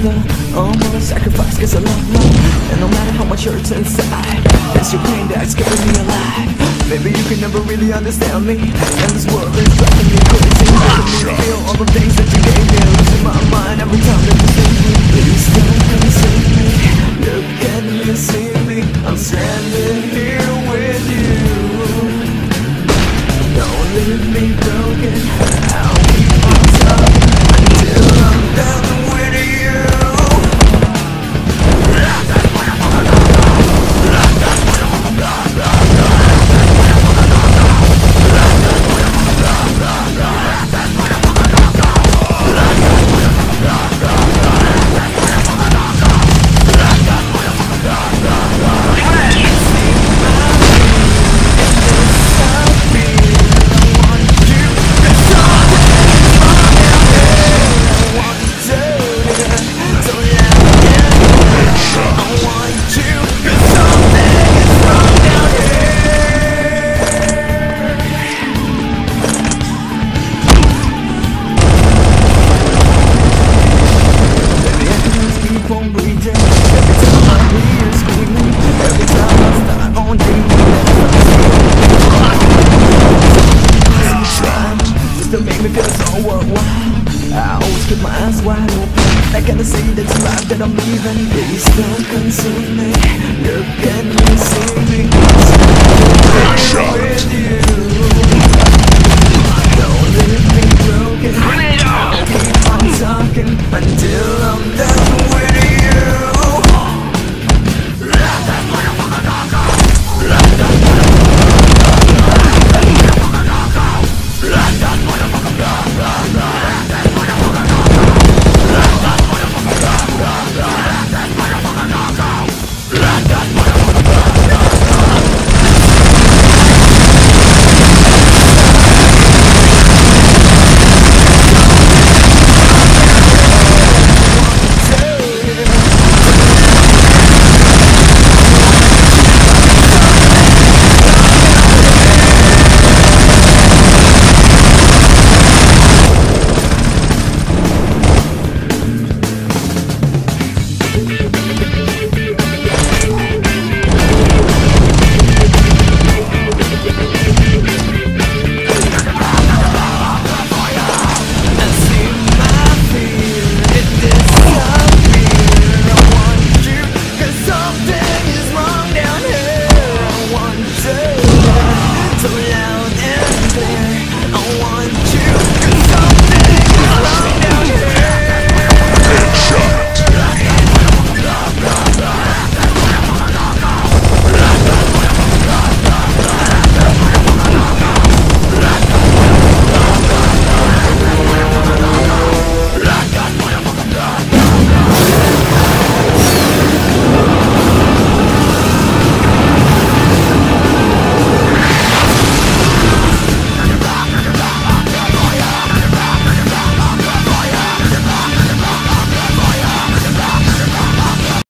the almost sacrifice, cause I love love. And no matter how much hurts inside, it's your pain that's keeping me alive. Maybe you can never really understand me, and this world is driving me crazy, making me feel all the things that you gave me. Losing my mind every time that you see me. Please don't come see me, look at me, see me. I'm standing here with you. Don't leave me broken, I'll keep on talking until I'm done with you. To make me feel so worthwhile, I always keep my eyes wide open. I gotta say that's life that I'm leaving. Please don't consume me, look at me, see me. I'm with you. Don't leave me broken, I'll keep on talking until